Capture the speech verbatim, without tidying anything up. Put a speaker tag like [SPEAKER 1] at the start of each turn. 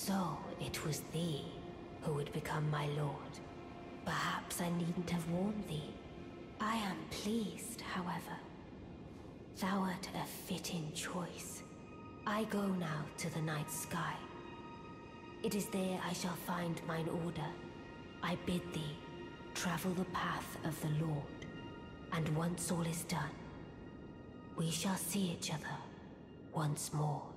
[SPEAKER 1] So it was thee who would become my lord. Perhaps I needn't have warned thee. I am pleased, however. Thou art a fitting choice. I go now to the night sky. It is there I shall find mine order. I bid thee travel the path of the Lord, and once all is done, we shall see each other once more.